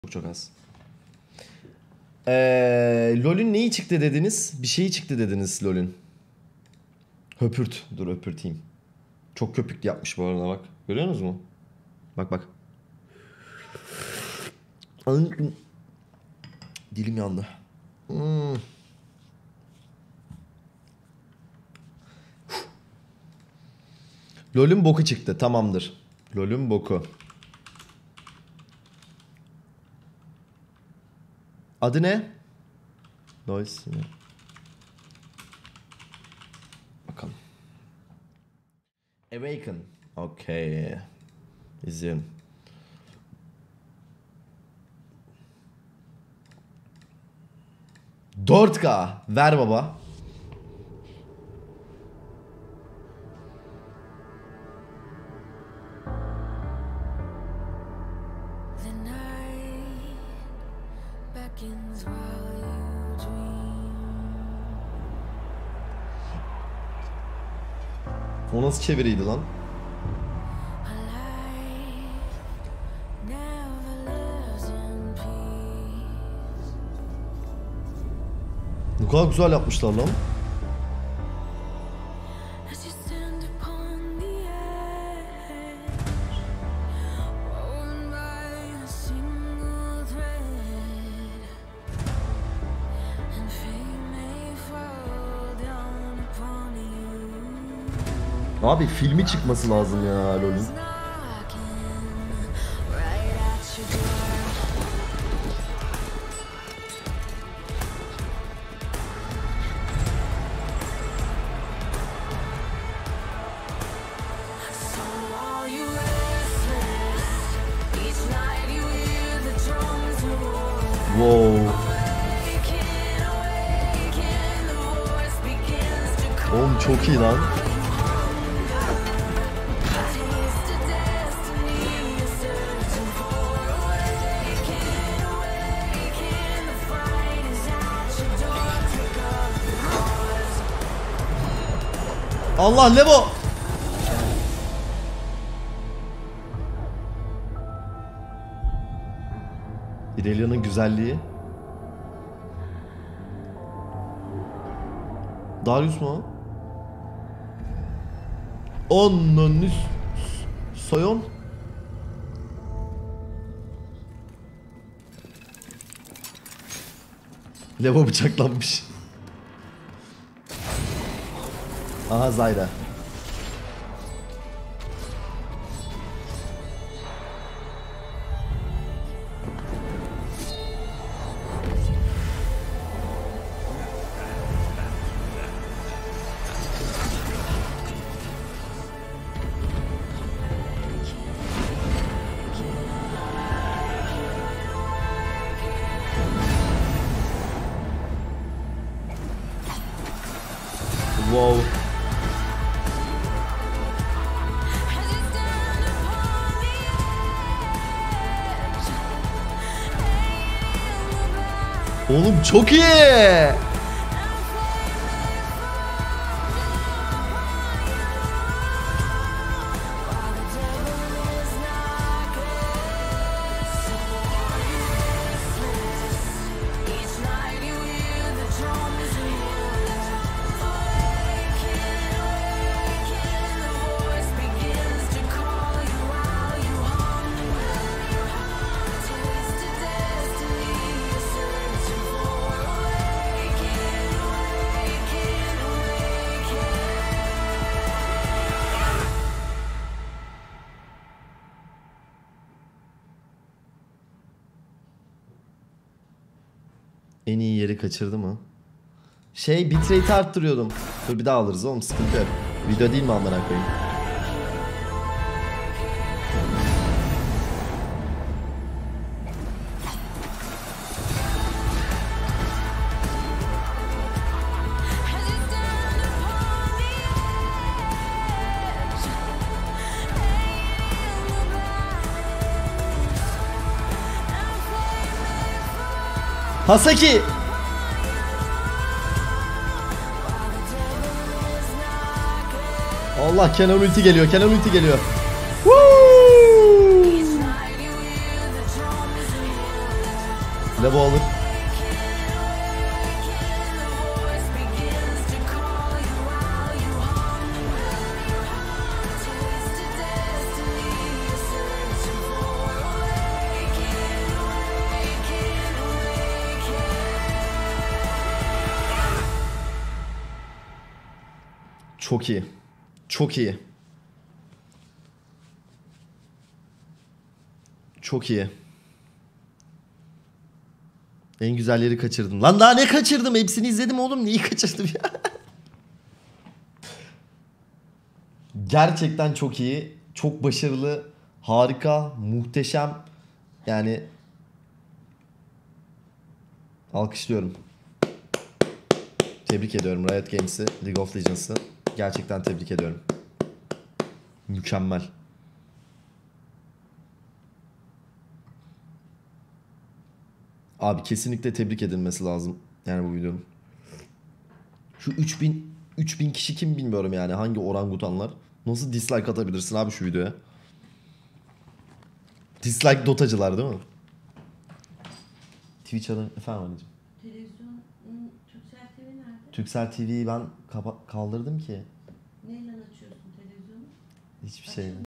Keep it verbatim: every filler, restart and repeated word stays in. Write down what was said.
Çok çok az. Ee, LoL'ün neyi çıktı dediniz? Bir şeyi çıktı dediniz LoL'ün. Höpürt. Dur höpürteyim. Çok köpüklü yapmış bu arada bak. Görüyor musunuz mu? Bak bak. Dilim yandı. Hmm. LoL'ün boku çıktı. Tamamdır. LoL'ün boku. Adı ne? Noise. Bakalım. Awaken. Okey. İzleyelim. dört K. Ver baba. O nasıl çeviriydi lan? Ne kadar güzel yapmışlar lan. Abi filmi çıkması lazım ya LoL'ün. Wow. Oğlum çok iyi lan. Allah Levo. İrelia'nın güzelliği. Darius mu? Onun Soyon. Levo bıçaklanmış. Aha Zyra. Wow. Oğlum çok iyi. En iyi yeri kaçırdı mı? Şey bitrate'i arttırıyordum. Dur bir daha alırız oğlum, sıkıntı yok. Video değil mi amına koyayım? Hasaki. Allah, Kenan ulti geliyor. Kenan ulti geliyor. Woo! Levo alır. Çok iyi. Çok iyi. Çok iyi. En güzelleri kaçırdım. Lan daha ne kaçırdım? Hepsini izledim oğlum. Neyi kaçırdım ya? Gerçekten çok iyi. Çok başarılı. Harika. Muhteşem. Yani alkışlıyorum. Tebrik ediyorum Riot Games'i, League of Legends'ı. Gerçekten tebrik ediyorum. Mükemmel. Abi kesinlikle tebrik edilmesi lazım. Yani bu videonun. Şu üç bin üç bin kişi kim bilmiyorum yani. Hangi orangutanlar. Nasıl dislike atabilirsin abi şu videoya? Dislike dotacılar değil mi? Twitch adı efendim anneciğim. Televizyon, Türksel T V nerede? Türksel T V'yi ben kapa- kaldırdım ki. Neyle açıyorsun televizyonu? Hiçbir şey.